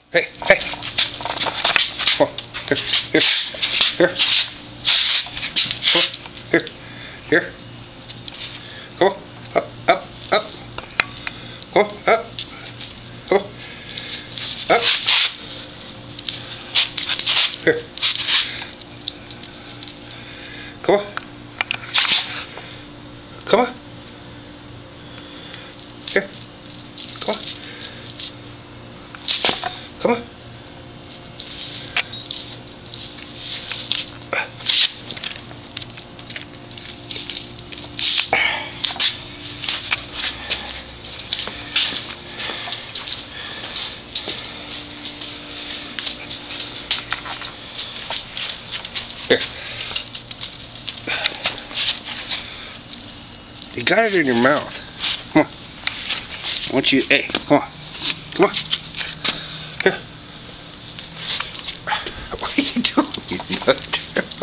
Hey, hey. Come on. Here, here, here. Come on. Here, here. Come on. Up, up, up. Come on, up. Come on. Up. Here. Come on. Come on. Here. Come on. Come on. Here. You got it in your mouth. Come on. I want you, hey, come on. Come on. Here. What are you doing, you nut?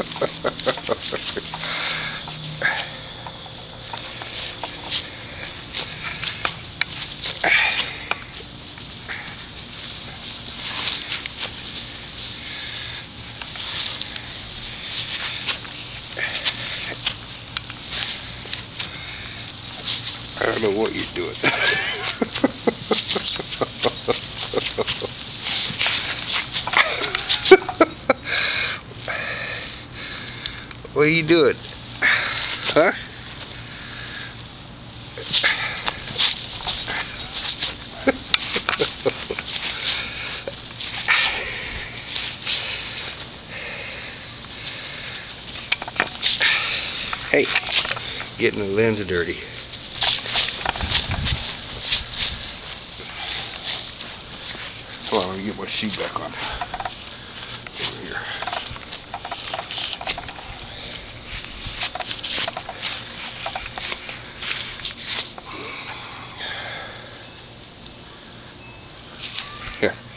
I don't know what you're doing. What are you doing? Huh? Hey, getting the lens dirty. Hold on, let me get my shoe back on. Over here. Here.